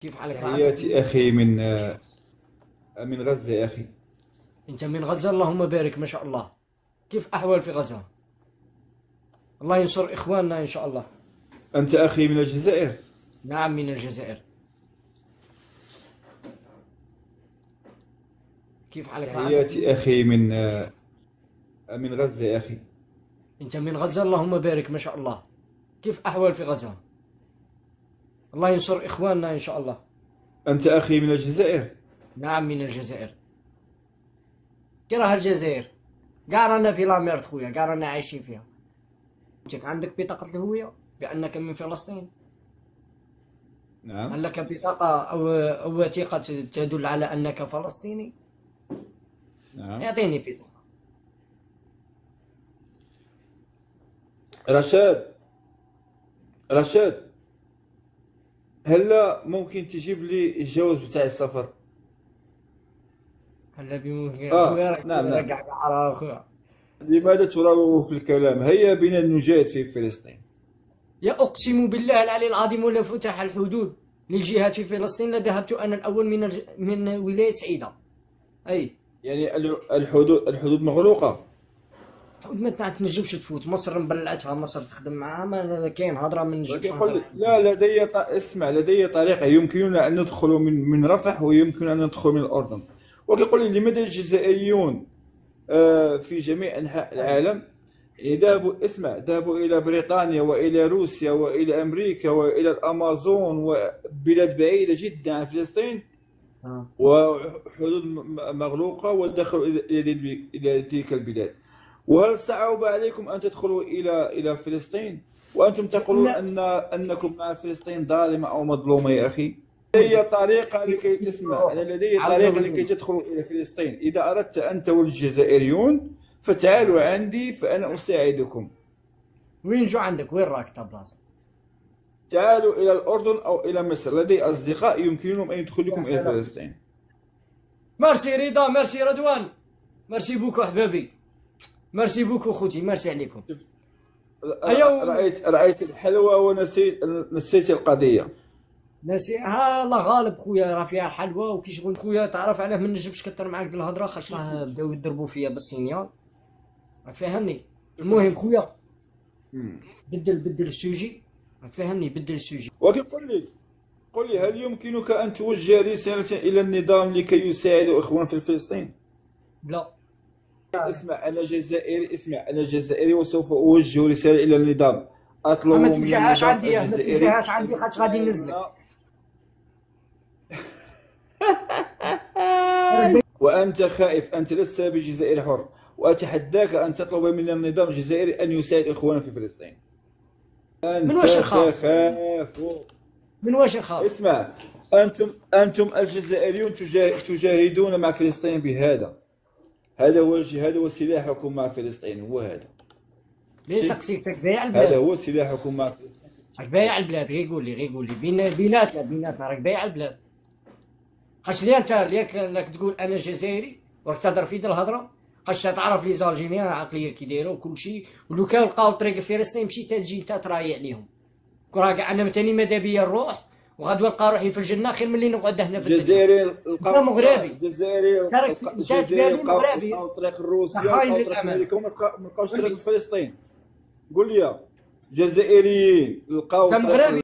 كيف حالك؟ تحياتي أخي من غزة يا أخي. انت من غزة؟ اللهم بارك، ما شاء الله. كيف احوال في غزة؟ الله ينصر اخواننا ان شاء الله. أنت أخي من الجزائر؟ نعم، من الجزائر. كيف حالك؟ تحياتي أخي من غزة يا أخي. انت من غزة؟ اللهم بارك، ما شاء الله. كيف احوال في غزة؟ الله ينصر اخواننا ان شاء الله. أنت أخي من الجزائر؟ نعم، من الجزائر. كره الجزائر، كاع رانا في لاميرد خويا، كاع رانا عايشين فيها. انت عندك بطاقة الهوية بأنك من فلسطين؟ نعم. هل لك بطاقة أو وثيقة تدل على أنك فلسطيني؟ نعم. اعطيني بطاقة. رشاد، هلا ممكن تجيب لي الجواز بتاع السفر؟ هلا بممكن خويا، راك نعم نعم. كاع عرا خويا. لماذا تراوغ في الكلام؟ هيا بنا نجاهد في فلسطين. يا أقسم بالله العلي العظيم، ولو فتح الحدود للجهات في فلسطين لذهبت أنا الأول من ولاية سعيدة. أي يعني الحدود مغلوقة. حدود ما تنجمش تفوت، مصر مبلعتها، مصر تخدم معاها، ما كاين هضرة ما نجمش يقول نهضر. لي لا، اسمع، لدي طريقة يمكننا أن ندخل من رفح، ويمكن أن ندخل من الأردن. ويقول لي لماذا الجزائريون في جميع أنحاء العالم ذهبوا إلى بريطانيا وإلى روسيا وإلى أمريكا وإلى الأمازون وبلاد بعيدة جدا عن فلسطين، وحدود مغلوقة، ودخلوا إلى تلك البلاد. وهل صعب عليكم أن تدخلوا إلى فلسطين وأنتم تقولون أنكم مع فلسطين ظالمة أو مظلومة؟ يا أخي، لدي طريقة لكي تسمع، أنا لدي طريقة لكي تدخلوا إلى فلسطين. إذا أردت أنت والجزائريون فتعالوا عندي، فأنا أساعدكم. وين جو عندك؟ وين راك بلاصة؟ تعالوا إلى الأردن أو إلى مصر، لدي أصدقاء يمكنهم أن يدخلوكم إلى فلسطين. ميرسي رضا، ميرسي رضوان، ميرسي بوكو حبابي، ميرسي بوكو خوتي، ميرسي عليكم. رأيت الحلوى ونسيت القضية. ناسي ها الله غالب خويا، راه فيها الحلوى وكي شغل خويا. تعرف علاه ما نجمش كثر معاك بالهضره، خاطش راه بداو يضربوا فيا بالسينيال، راك فاهمني. المهم خويا، بدل السوجي، راك فاهمني، بدل السوجي. ولكن قل لي هل يمكنك أن توجه رسالة إلى النظام لكي يساعد إخوان في فلسطين؟ لا اسمع، أنا جزائري وسوف أوجه رسالة إلى النظام. أطلب من النظام الجزائري، ما تمشيهاش عندي خاطش غادي ننزلك. وأنت خائف، أنت لست بجزائري حر، وأتحداك أن تطلب من النظام الجزائري أن يساعد إخواننا في فلسطين. من واش نخاف؟ من واش نخاف؟ اسمع، أنتم الجزائريون تجاهدون مع فلسطين بهذا. هذا هو سلاحكم مع فلسطين، هو هذا. ليش سقسيك تبايع البلاد؟ هذا هو سلاحكم مع فلسطين. راك بايع البلاد، غير قول لي بيناتنا راك بايع البلاد. خاش لي انت انك تقول انا جزائري وراك تهضر في الهضره، خاش تعرف لي زالجيريان عقليه كي دايره وكل شيء، ولو كان لقاو طريق فلسطين مشيت تجي انت تراي عليهم. كون كاع انا ثاني ماذا بيا نروح وغدوه نلقى روحي في الجنه خير من اللي نقعد هنا في الجزائري. انت مغربي، الجزائري مغربي لقاو طريق روسيا او طريق امريكا، وما لقاوش طريق فلسطين. قول لي جزائريين لقاو طريق